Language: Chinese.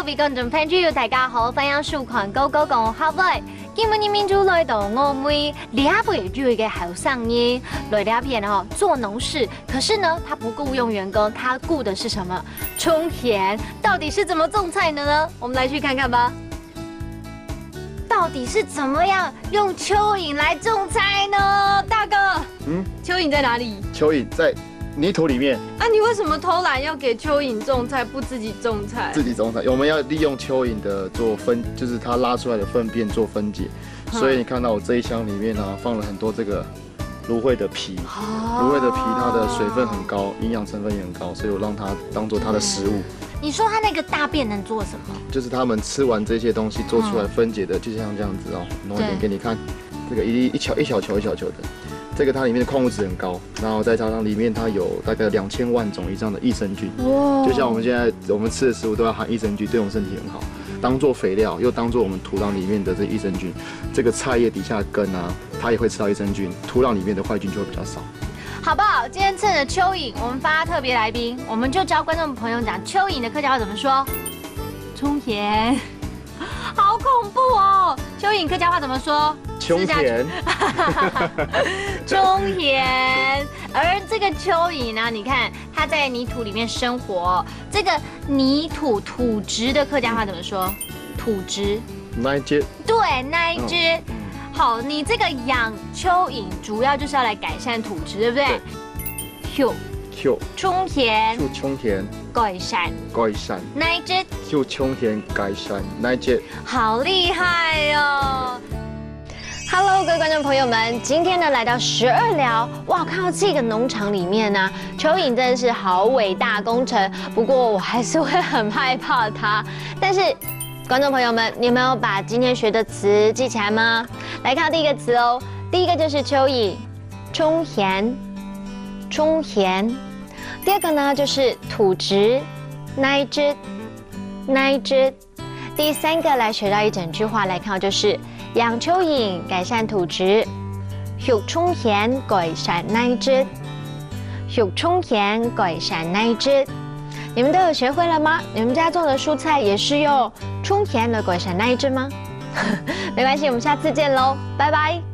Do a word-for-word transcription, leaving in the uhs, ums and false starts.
各位觀眾朋友，大家好，歡迎收看《高高講學會》。今日民主來到我們兩位瑞嘅後生人來兩邊哦做農事，可是呢，他不僱用員工，他僱的是什麼？種田。到底是怎麼種菜的呢？我們來去看看吧。到底是怎麼樣用蚯蚓來種菜呢？大哥，嗯，蚯蚓在哪裡？ 蚯蚓在泥土里面。 啊，你為什麼偷懶要給蚯蚓種菜，不自己種菜？ 自己種菜，我們要利用蚯蚓的做分，就是它拉出來的糞便做分解。所以你看到我這一箱裡面呢、啊，放了很多這個蘆薈的皮。蘆薈的皮它的水分很高，營養成分也很高，所以我讓它當做它的食物。 你說它那個大便能做什麼？就是他們吃完這些東西做出來分解的，就像這樣子哦，弄一點給你看，這個一一小一小球一小球的。這個它裡面的礦物質很高，然後再加上裡面它有大概兩千萬種以上的益生菌，就像我們現在我們吃的食物都要含益生菌，對我們身體很好，當做肥料又當做我們土壤裡面的這益生菌。這個菜葉底下的根啊，它也會吃到益生菌，土壤裡面的壞菌就會比較少。 好不好？今天趁着蚯蚓，我們發特別來賓，我們就教觀眾朋友講蚯蚓的客家話怎麼說。種田，好恐怖哦！蚯蚓客家話怎麼說？ 種田， 種田。而這個蚯蚓呢，你看它在泥土裡面生活，這個泥土土質的客家話怎麼說？土質。 那一隻。 對，那一隻。好，你這個養蚯蚓主要就是要來改善土質，對不對？ 對。Q。 種田。 Q 種田。 改善。 改善。 那一隻。 Q 種田改善。那一隻。 好厲害哦 ！Hello， 各位觀眾朋友們，今天呢來到十二寮，哇，看到這個農場裡面呢，蚯蚓真的是好偉大工程。不過我還是會很害怕它，但是。觀眾朋友們，你有沒有把今天學的詞記起來嗎？來看第一個詞哦，第一個就是蚯蚓，種田，種田。第二個呢就是土質，那一隻，那一隻。第三個來學到一整句話來看，就是養蚯蚓改善土質，學種田改善那一隻，學種田改善那一隻。你們都有學會了嗎？你們家種的蔬菜也是用種田來改善那一隻嗎？沒關係，我們下次見嘍，拜拜。